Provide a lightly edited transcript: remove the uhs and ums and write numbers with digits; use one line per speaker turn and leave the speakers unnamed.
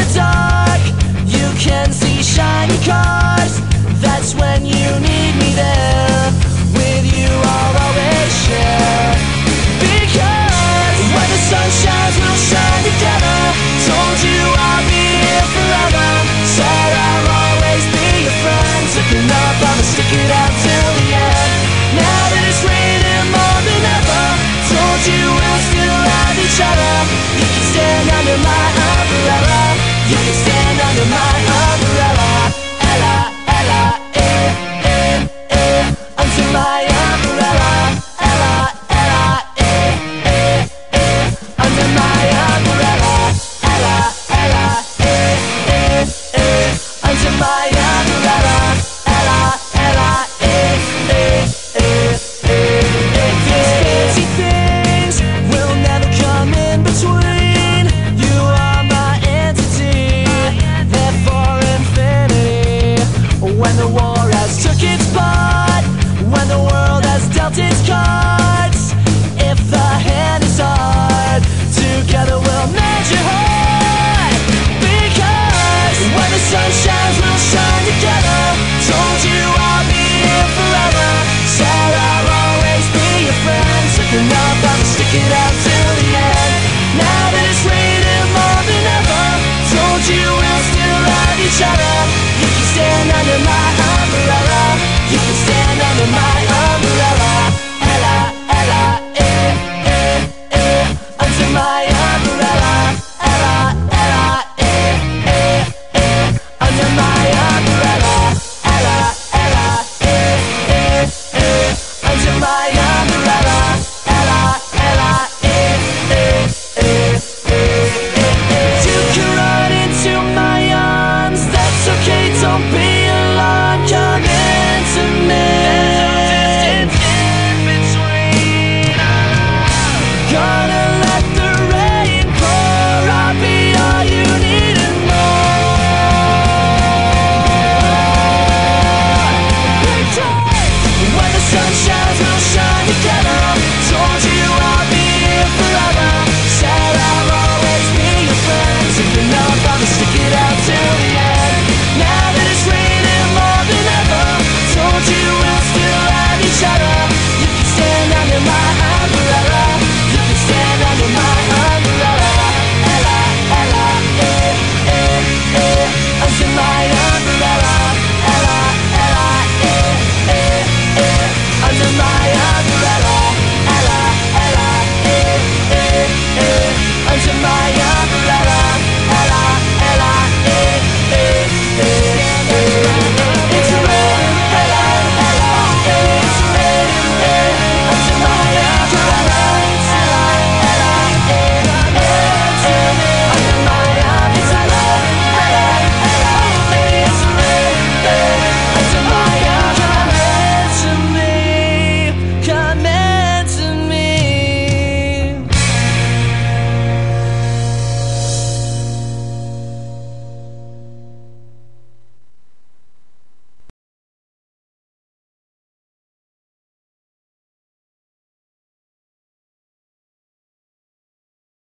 the dark, you can see shiny cars. That's when you need me there. With you I'll always share. Because when the sun shines, we'll shine together. Told you I'll be here forever. Said I'll always be your friend. Looking up, I'ma stick it out till the end. Now that it's raining more than ever, told you we'll still have each other. You can stand under my umbrella. You can